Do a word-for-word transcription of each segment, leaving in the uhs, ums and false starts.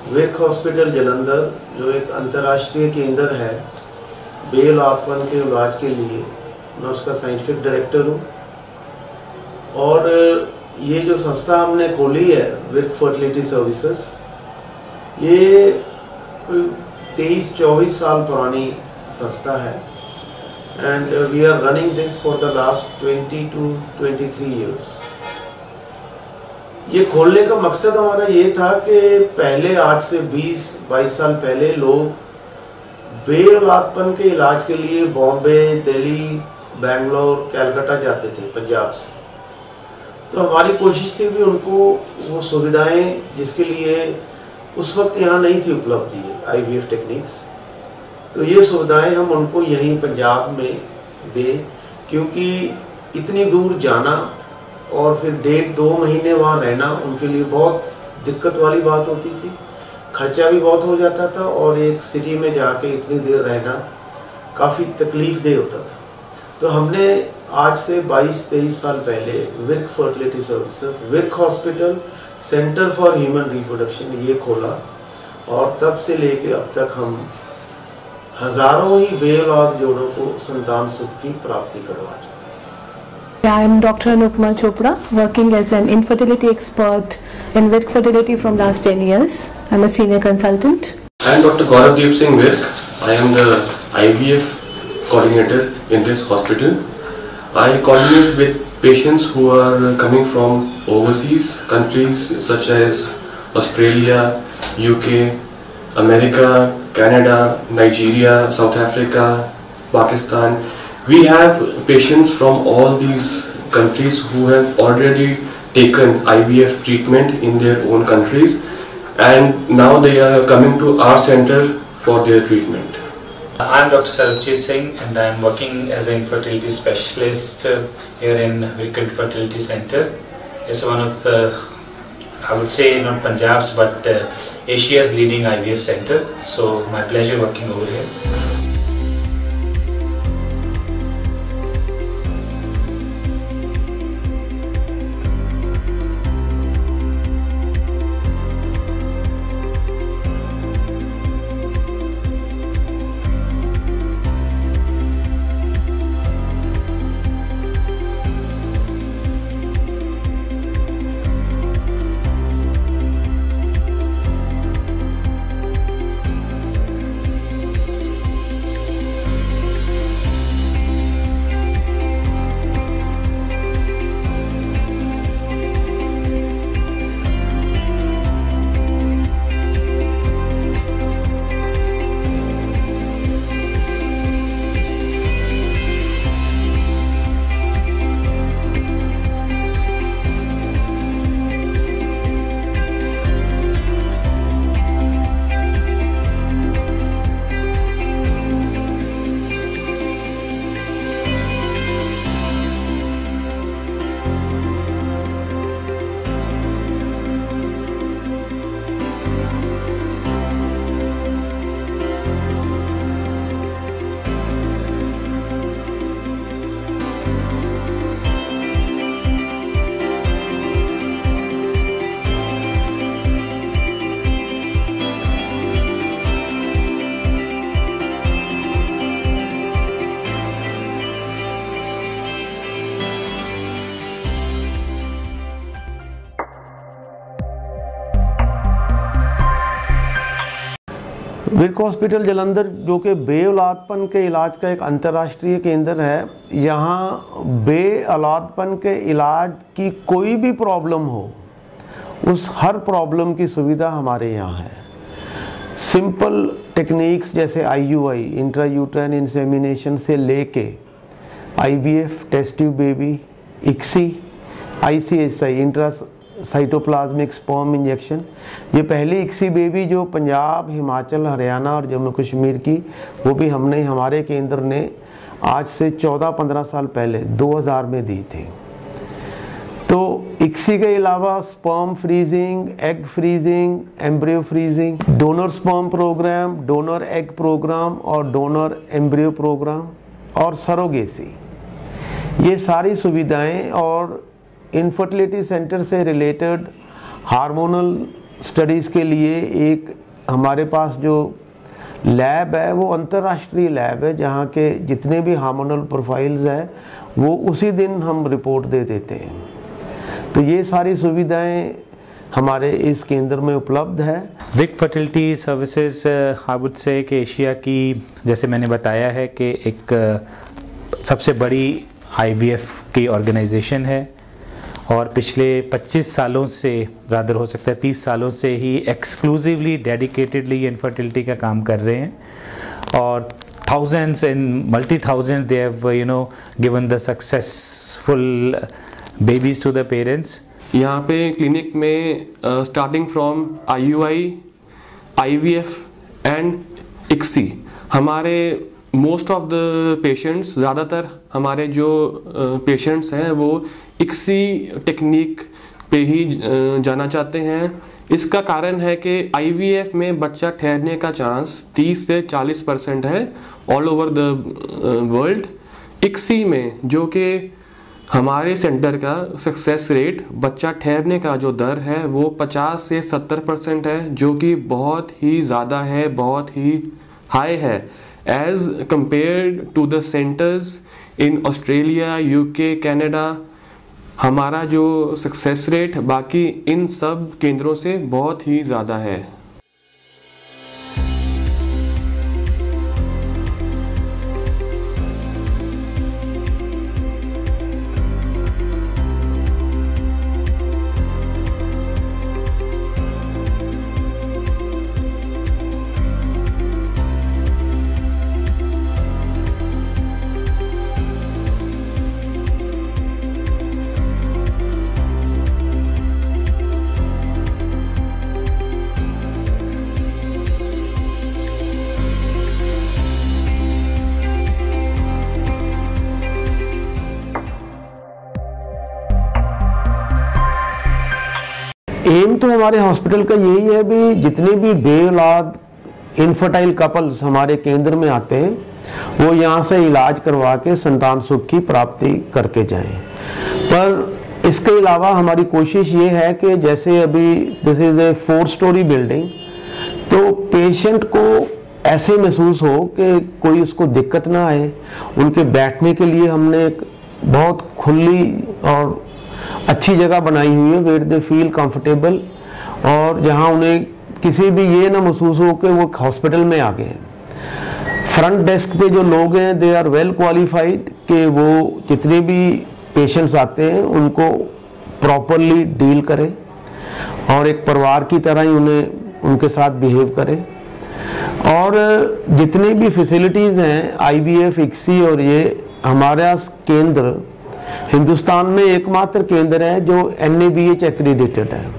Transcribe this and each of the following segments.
Virk hospital Jalandhar जो एक अंतर्राष्ट्रीय केंद्र है बेऔलादपन के इलाज के लिए, मैं उसका साइंटिफिक डायरेक्टर हूँ। और ये जो संस्था हमने खोली है विर्क फर्टिलिटी सर्विसेज, ये तेईस चौबीस साल पुरानी संस्था है and we are running this for the last twenty two twenty three years. ये खोलने का मकसद हमारा ये था कि पहले आज से बीस बाईस साल पहले लोग बेऔलादपन के इलाज के लिए बॉम्बे, दिल्ली, बेंगलोर, कलकत्ता जाते थे पंजाब से। तो हमारी कोशिश थी भी उनको वो सुविधाएं जिसके लिए उस वक्त यहाँ नहीं थी उपलब्ध है आई वी एफ टेक्निक्स, तो ये सुविधाएं हम उनको यहीं पंजाब में दें, क्योंकि इतनी दूर जाना और फिर डेढ़ दो महीने वहाँ रहना उनके लिए बहुत दिक्कत वाली बात होती थी, खर्चा भी बहुत हो जाता था और एक सिटी में जाके इतनी देर रहना काफ़ी तकलीफ दे होता था। तो हमने आज से बाईस तेईस साल पहले Virk fertility services, Virk hospital centre for human reproduction ये खोला और तब से लेके अब तक हम हज़ारों ही बेऔलाद जोड़ों को संतान सुख की प्राप्ति करवा चुके हैं। I am Doctor Anupma Chopra, working as an infertility expert in Virk Fertility from last ten years. I am a senior consultant. I am Doctor Gaurav Singh Virk. I am the I V F coordinator in this hospital. I coordinate with patients who are coming from overseas countries such as Australia, U K, America, Canada, Nigeria, South Africa, Pakistan. We have patients from all these countries who have already taken I V F treatment in their own countries and now they are coming to our center for their treatment. I am Doctor Sarabjit Singh and I am working as an infertility specialist uh, here in Virk Fertility Center. It's one of the, I would say not Punjab's but uh, Asia's leading I V F center. So my pleasure working over here. Virk hospital Jalandhar जो कि बेऔलादपन के इलाज का एक अंतर्राष्ट्रीय केंद्र है, यहाँ बेऔलादपन के इलाज की कोई भी प्रॉब्लम हो उस हर प्रॉब्लम की सुविधा हमारे यहाँ है। सिंपल टेक्निक्स जैसे I U I intra uterine insemination से लेके I V F test tube baby, I C I C, I C S I intra cytoplasmic sperm injection, ये पहली आई सी बेबी जो पंजाब, हिमाचल, हरियाणा और जम्मू कश्मीर की, वो भी हमने हमारे केंद्र ने आज से चौदह पंद्रह साल पहले दो हज़ार में दी थी। तो आई सी के अलावा sperm freezing, egg freezing, embryo freezing, donor sperm programme, donor egg programme और डोनर एम्ब्रियो प्रोग्राम और सरोगेसी, ये सारी सुविधाएं और इनफर्टिलिटी सेंटर से रिलेटेड हार्मोनल स्टडीज़ के लिए एक हमारे पास जो लैब है वो अंतर्राष्ट्रीय लैब है, जहाँ के जितने भी हार्मोनल प्रोफाइल्स हैं वो उसी दिन हम रिपोर्ट दे देते हैं। तो ये सारी सुविधाएं हमारे इस केंद्र में उपलब्ध है। Virk fertility services I would say कि एशिया की, जैसे मैंने बताया है, कि एक uh, सबसे बड़ी आईवीएफ की ऑर्गेनाइजेशन है और पिछले पच्चीस सालों से, रादर हो सकता है तीस सालों से ही एक्सक्लूसिवली डेडिकेटेडली इनफर्टिलिटी का काम कर रहे हैं और thousands and multi thousands they have uh, you know given the successful babies to the parents. यहाँ पे क्लिनिक में starting from IUI, IVF and ICSI हमारे मोस्ट ऑफ द पेशेंट्स, ज़्यादातर हमारे जो पेशेंट्स uh, हैं वो इक्सी टेक्निक पे ही uh, जाना चाहते हैं। इसका कारण है कि आईवीएफ में बच्चा ठहरने का चांस तीस से चालीस परसेंट है all over the world. ICSI में, जो कि हमारे सेंटर का सक्सेस रेट, बच्चा ठहरने का जो दर है वो पचास से सत्तर परसेंट है, जो कि बहुत ही ज़्यादा है, बहुत ही हाई है as compared to the centres in Australia, UK, Canada. हमारा जो सक्सेस रेट बाकी इन सब केंद्रों से बहुत ही ज़्यादा है। एम तो हमारे हॉस्पिटल का यही है भी जितने भी बेऔलाद इनफर्टाइल कपल्स हमारे केंद्र में आते हैं वो यहाँ से इलाज करवा के संतान सुख की प्राप्ति करके जाएं। पर इसके अलावा हमारी कोशिश ये है कि जैसे अभी this is a four storey building, तो पेशेंट को ऐसे महसूस हो कि कोई उसको दिक्कत ना आए। उनके बैठने के लिए हमने एक बहुत खुली और अच्छी जगह बनाई हुई है वेयर दे फील कंफर्टेबल, और जहां उन्हें किसी भी ये ना महसूस हो कि वो हॉस्पिटल में आ गए हैं। फ्रंट डेस्क पे जो लोग हैं दे आर वेल क्वालिफाइड कि वो जितने भी पेशेंट्स आते हैं उनको प्रॉपरली डील करें और एक परिवार की तरह ही उन्हें उनके साथ बिहेव करें। और जितनी भी फैसिलिटीज़ हैं आईवीएफ, इक्सी, और ये हमारा केंद्र हिंदुस्तान में एकमात्र केंद्र है जो N A B H accredited है।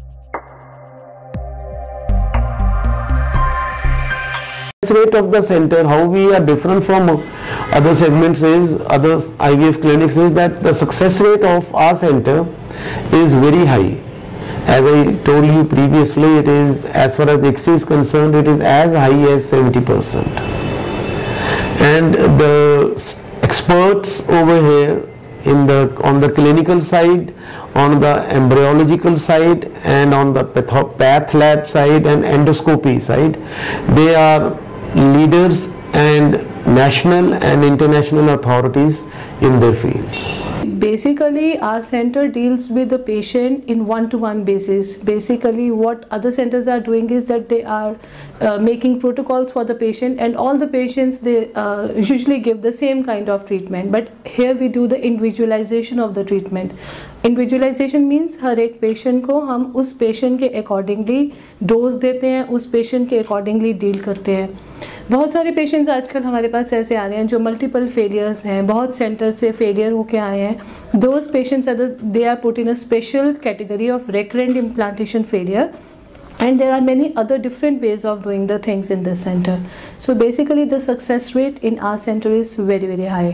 Rate of the center, how we are different from other segments is, other I V F clinics is that the success rate of our center is very high. As I told you previously, it is, as far as I C S I is concerned, it is as high as seventy percent. And the experts over here in the on the clinical side, on the embryological side, and on the path lab side and endoscopy side, they are leaders and national and international authorities in their field. Basically, our center deals with the patient in one-to-one basis. Basically, what other centers are doing is that they are uh, making protocols for the patient, and all the patients, they uh, usually give the same kind of treatment. But here we do the individualization of the treatment. Individualization means हर एक patient को हम उस patient के accordingly dose देते हैं, उस patient के accordingly deal करते हैं। बहुत सारे पेशेंट्स आजकल हमारे पास ऐसे आ रहे हैं जो मल्टीपल फेलियर्स हैं, बहुत सेंटर से फेलियर होके आए हैं। Those patients they are put in a special category of recurrent implantation failure, and there are many other different ways of doing the things in this center. So basically the success rate in our center is very very high.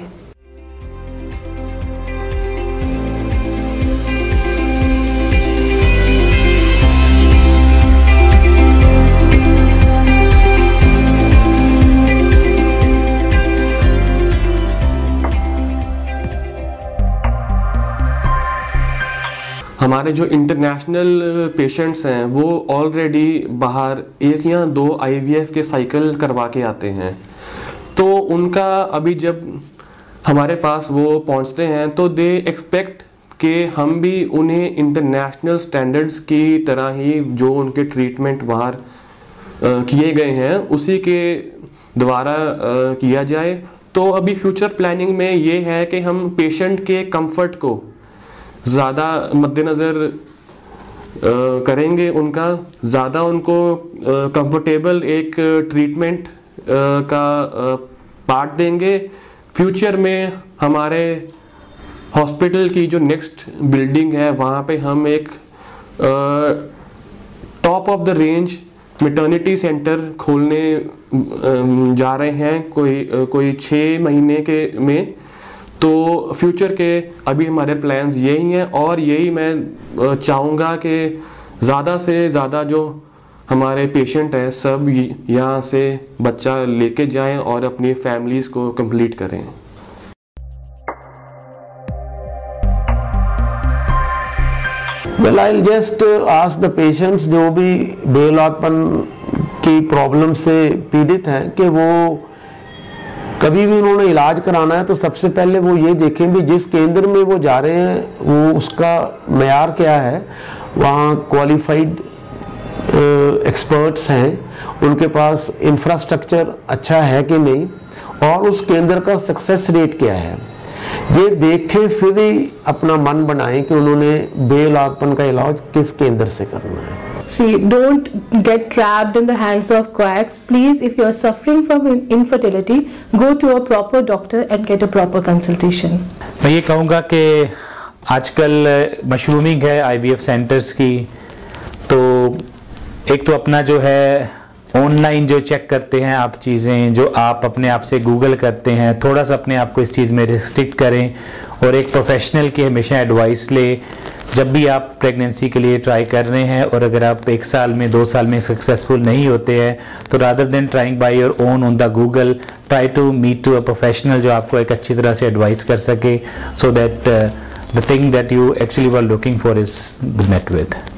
हमारे जो international patients हैं वो already बाहर एक या दो IVF के cycle करवा के आते हैं, तो उनका अभी जब हमारे पास वो पहुंचते हैं तो दे एक्सपेक्ट कि हम भी उन्हें इंटरनेशनल स्टैंडर्ड्स की तरह ही जो उनके ट्रीटमेंट बाहर किए गए हैं उसी के द्वारा किया जाए। तो अभी फ्यूचर प्लानिंग में ये है कि हम पेशेंट के कंफर्ट को ज़्यादा मद्देनज़र करेंगे, उनका ज़्यादा उनको कंफर्टेबल एक ट्रीटमेंट का पार्ट देंगे। फ्यूचर में हमारे हॉस्पिटल की जो नेक्स्ट बिल्डिंग है वहाँ पे हम एक top of the range maternity centre खोलने जा रहे हैं कोई कोई छः महीने के में। तो फ्यूचर के अभी हमारे प्लान्स यही हैं और यही मैं चाहूँगा कि ज़्यादा से ज़्यादा जो हमारे पेशेंट हैं सब यहाँ से बच्चा लेके जाएं और अपनी फैमिलीज़ को कंप्लीट करें। Well, I'll just ask the patients जो भी बेऔलादपन की प्रॉब्लम से पीड़ित हैं कि वो कभी भी उन्होंने इलाज कराना है तो सबसे पहले वो ये देखें भी जिस केंद्र में वो जा रहे हैं वो उसका मयार क्या है, वहाँ क्वालिफाइड एक्सपर्ट्स हैं, उनके पास इंफ्रास्ट्रक्चर अच्छा है कि नहीं और उस केंद्र का सक्सेस रेट क्या है, ये देखें फिर ही अपना मन बनाएं कि उन्होंने बेऔलादपन का इलाज किस केंद्र से करना है। See, don't get trapped in the hands of quacks. Please, if you are suffering from infertility, go to a proper doctor and get a proper consultation. मैं ये कहूँगा कि आजकल मशरूमिंग है आईवीएफ सेंटर्स की, तो एक तो अपना जो है ऑनलाइन जो चेक करते हैं आप चीज़ें जो आप अपने आप से गूगल करते हैं, थोड़ा सा अपने आप को इस चीज़ में रिस्ट्रिक्ट करें और एक प्रोफेशनल की हमेशा एडवाइस ले जब भी आप प्रेगनेंसी के लिए ट्राई कर रहे हैं। और अगर आप एक साल में दो साल में सक्सेसफुल नहीं होते हैं तो rather than trying by your own on the Google, try to meet to a professional जो आपको एक अच्छी तरह से एडवाइस कर सके, so that the thing that you actually were looking for is met with.